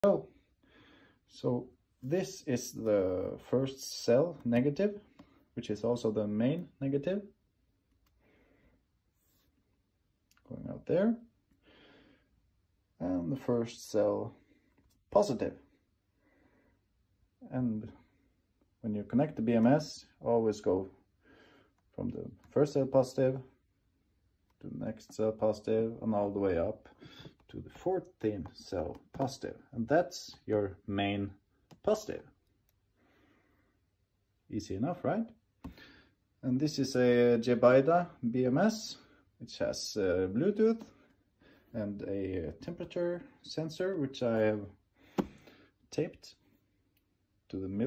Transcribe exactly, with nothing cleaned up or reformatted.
go. So this is the first cell negative, which is also the main negative. Going out there. And the first cell positive. And when you connect the B M S, always go from the first cell positive to the next cell positive and all the way up to the fourteenth cell positive. And that's your main positive. Easy enough, right? And this is a Jebida B M S, which has uh, Bluetooth and a temperature sensor, which I have taped to the middle.